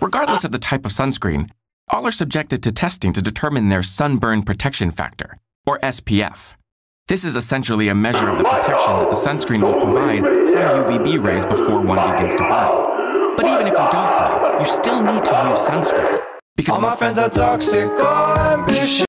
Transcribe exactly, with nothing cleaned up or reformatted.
Regardless of the type of sunscreen, all are subjected to testing to determine their sunburn protection factor, or S P F. This is essentially a measure of the protection that the sunscreen will provide from U V B rays before one begins to burn. But even if you don't burn, you still need to use sunscreen. Because all my friends are toxic, all ambition.